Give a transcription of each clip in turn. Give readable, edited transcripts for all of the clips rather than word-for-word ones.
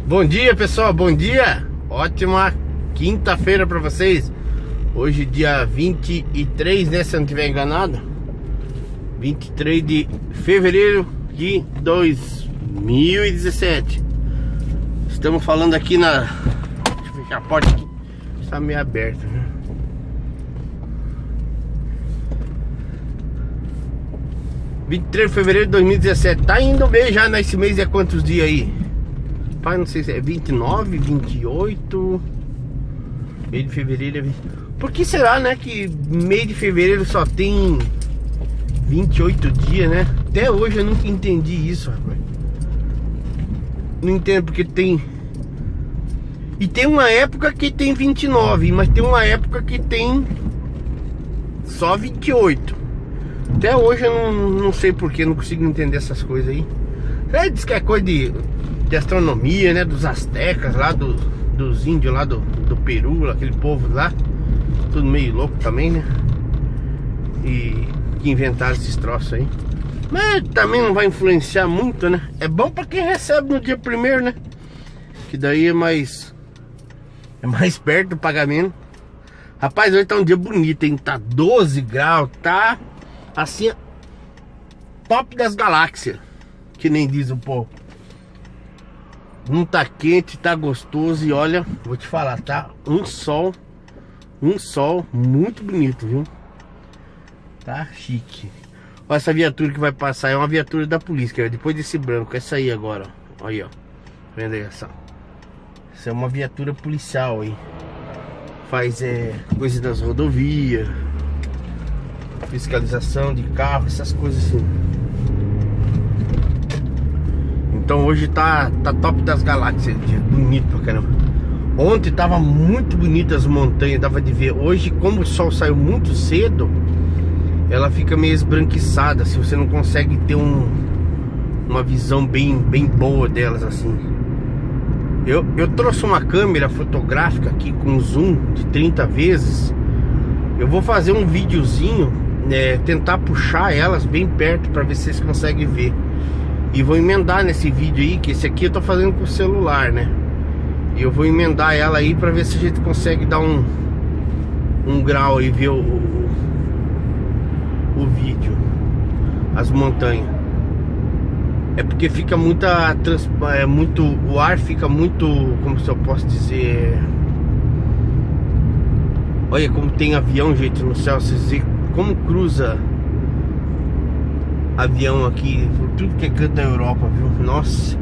Bom dia, pessoal, bom dia. Ótima quinta-feira para vocês. Hoje dia 23, né, se eu não estiver enganado, 23 de fevereiro de 2017. Estamos falando aqui na... Deixa eu fechar a porta aqui, está meio aberta, né? ...23 de fevereiro de 2017. Tá indo bem já nesse mês. É quantos dias aí? Pai, não sei se é 29, 28. Mês de fevereiro é 20... Por que será, né, que mês de fevereiro só tem 28 dias, né? Até hoje eu nunca entendi isso, rapaz. Não entendo porque tem... E tem uma época que tem 29, mas tem uma época que tem só 28. Até hoje eu não sei porquê, não consigo entender essas coisas aí. Diz que é coisa de astronomia, né? Dos astecas lá, dos índios lá do Peru, aquele povo lá. Tudo meio louco também, né? E que inventaram esses troços aí. Mas também não vai influenciar muito, né? É bom pra quem recebe no dia 1º, né? Que daí é mais perto do pagamento. Rapaz, hoje tá um dia bonito, hein? Tá 12 graus, tá assim, top das galáxias, que nem diz o povo. Não tá quente, tá gostoso. E olha, vou te falar, tá um sol muito bonito, viu? Tá chique. Olha essa viatura que vai passar, é uma viatura da polícia, ó, depois desse branco, essa aí agora, ó. Olha aí, ó. Vendo aí essa? Essa é uma viatura policial aí. Faz coisa das rodovias, fiscalização de carro, essas coisas assim. Então hoje tá top das galáxias, dia bonito pra caramba. Ontem tava muito bonita as montanhas, dava de ver. Hoje, como o sol saiu muito cedo, ela fica meio esbranquiçada, se você não consegue ter uma visão bem boa delas assim. Eu trouxe uma câmera fotográfica aqui com zoom de 30 vezes. Eu vou fazer um videozinho, tentar puxar elas bem perto para ver se vocês conseguem ver. E vou emendar nesse vídeo aí, que esse aqui eu tô fazendo com o celular, né? E eu vou emendar ela aí para ver se a gente consegue dar um grau e ver o vídeo. As montanhas. É porque fica o ar fica muito, como se eu posso dizer... Olha como tem avião, gente, no céu. Vocês veem como cruza avião aqui por tudo que é canto da Europa, viu? Nossa,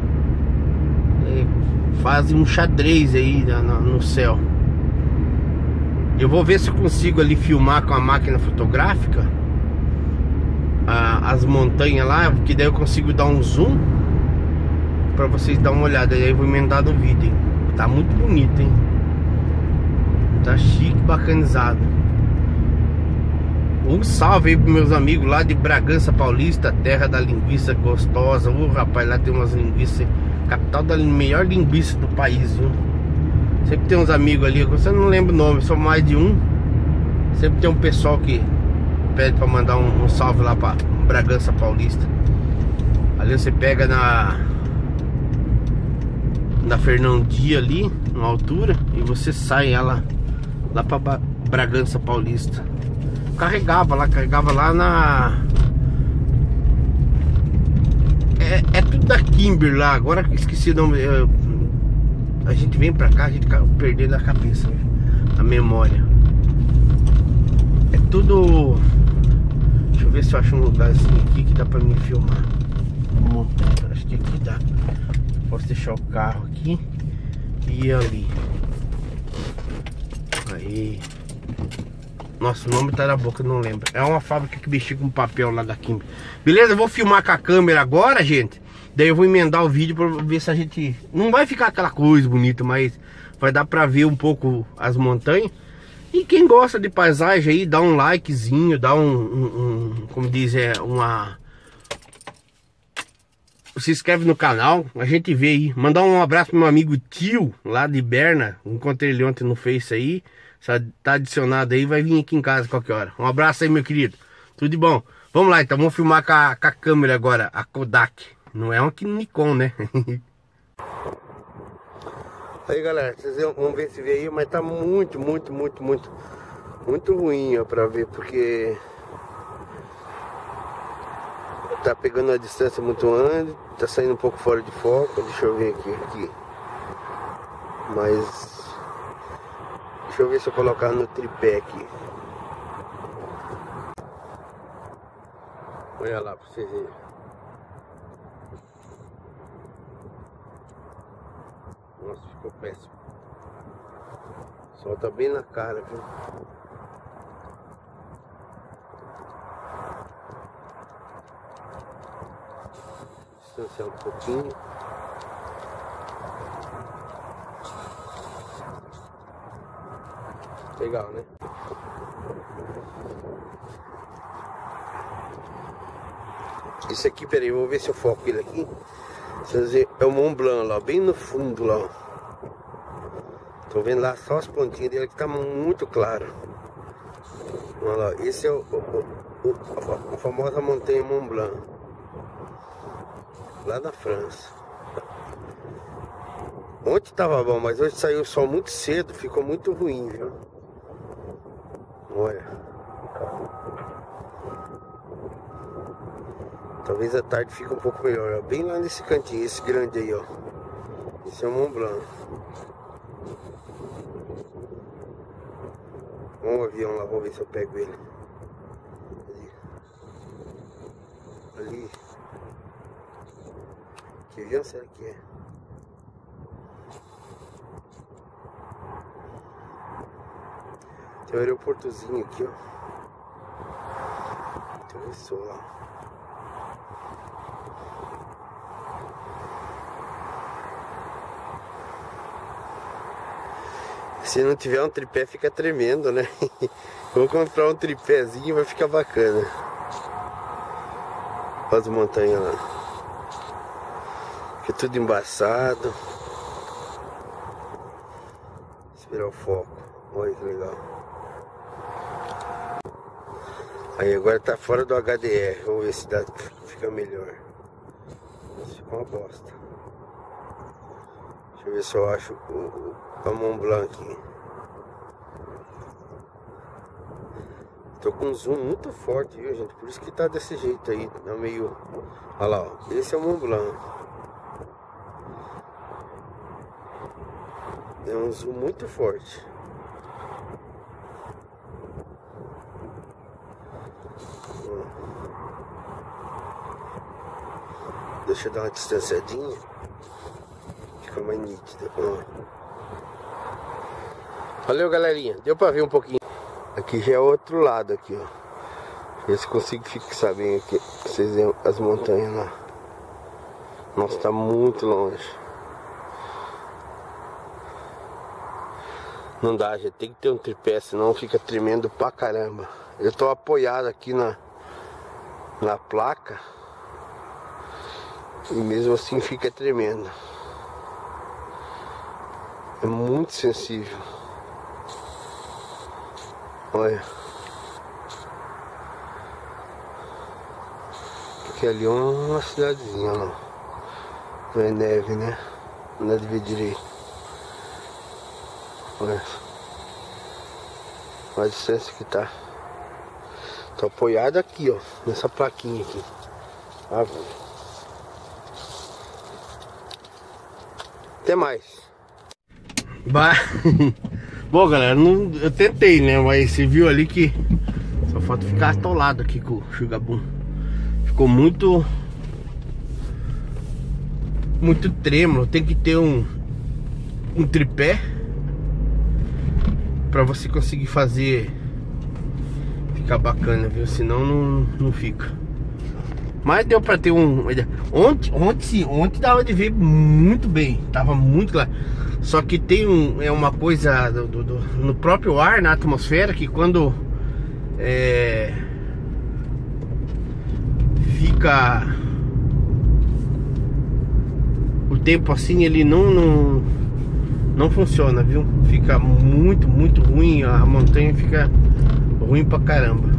fazem um xadrez aí no céu. Eu vou ver se eu consigo ali filmar com a máquina fotográfica as montanhas lá, que daí eu consigo dar um zoom pra vocês dar uma olhada. E aí eu vou emendar no vídeo, hein? Tá muito bonito, hein? Tá chique, bacanizado. Um salve aí pros meus amigos lá de Bragança Paulista, terra da linguiça gostosa. Rapaz, lá tem umas linguiças, capital da melhor linguiça do país, viu? Sempre tem uns amigos ali, você não lembra o nome, são mais de um. Sempre tem um pessoal que pede pra mandar um salve lá pra Bragança Paulista. Ali você pega na Fernão Dias ali, na altura, e você sai ela lá pra Bragança Paulista. Carregava lá na... É tudo da Kimber lá. Agora que esqueci o nome. A gente vem pra cá, a gente fica perdendo a cabeça, a memória. É tudo... Deixa eu ver se eu acho um lugarzinho aqui que dá pra me filmar. Acho que aqui dá. Posso deixar o carro aqui e ir ali. Aí. Nossa, o nome tá na boca, não lembro. É uma fábrica que mexia com papel lá da Kimber. Beleza? Eu vou filmar com a câmera agora, gente. Daí eu vou emendar o vídeo pra ver se a gente... Não vai ficar aquela coisa bonita, mas vai dar pra ver um pouco as montanhas. E quem gosta de paisagem aí, dá um likezinho, dá como diz, se inscreve no canal, a gente vê aí. Mandar um abraço pro meu amigo Tio, lá de Berna. Encontrei ele ontem no Face aí. Se tá adicionado aí, vai vir aqui em casa qualquer hora. Um abraço aí, meu querido. Tudo de bom. Vamos lá, então. Vamos filmar com a câmera agora, a Kodak. Não é uma Nikon, né? Aí galera, vocês vão ver se vê aí, mas tá muito ruim, ó, pra ver, porque tá pegando uma distância muito grande, tá saindo um pouco fora de foco. Deixa eu ver aqui. Mas deixa eu ver se eu colocar no tripé aqui. Olha lá pra vocês verem. Nossa, ficou péssimo. O sol tá bem na cara, viu? Distanciar um pouquinho. Legal, né? Isso aqui, peraí, vou ver se eu foco ele aqui. Vocês verem, é o Mont Blanc lá, bem no fundo lá, ó. Tô vendo lá só as pontinhas dele que tá muito claro. Olha lá, esse é a famosa montanha Mont Blanc, lá na França. Ontem tava bom, mas hoje saiu o sol muito cedo, ficou muito ruim, viu? Olha. Talvez à tarde fique um pouco melhor, ó. Bem lá nesse cantinho, esse grande aí, ó. Esse é o Mont Blanc. Olha um avião lá, vamos ver se eu pego ele. Ali. Que avião será que é? Tem um aeroportozinho aqui, ó. Tem um sol lá. Se não tiver um tripé fica tremendo, né? Vou comprar um tripézinho, vai ficar bacana. Olha as montanhas lá. Fica tudo embaçado. Esperar o foco. Olha que legal. Aí agora tá fora do HDR. Vamos ver se dá, fica melhor. Isso fica uma bosta. Deixa eu ver se eu acho o Mont Blanc aqui. Tô com um zoom muito forte, viu, gente? Por isso que tá desse jeito aí. Tá meio... Olha lá, ó. Esse é o Mont Blanc. É um zoom muito forte. Deixa eu dar uma distanciadinha. Fica mais nítido. Valeu, galerinha. Deu pra ver um pouquinho. Aqui já é outro lado aqui, ó. Ver se consigo fixar bem aqui. Vocês veem as montanhas lá. Nossa, tá muito longe. Não dá, já tem que ter um tripé, senão fica tremendo pra caramba. Eu tô apoiado aqui na placa. E mesmo assim fica tremendo. É muito sensível. Olha. Porque ali é uma cidadezinha, não. Não é neve, né? Não dá de ver direito. Olha. Olha a distância que tá. Tô apoiado aqui, ó. Nessa plaquinha aqui. Ah, até mais. Bom, galera, eu tentei, né? Mas você viu ali que só falta ficar atolado aqui com o Xugabum. Ficou muito trêmulo. Tem que ter um tripé pra você conseguir fazer ficar bacana, viu? Senão não fica. Mas deu pra ter Ontem dava de ver muito bem. Tava muito claro. Só que tem uma coisa no próprio ar, na atmosfera, que quando fica o tempo assim, ele não funciona, viu? Fica muito ruim, a montanha fica ruim pra caramba.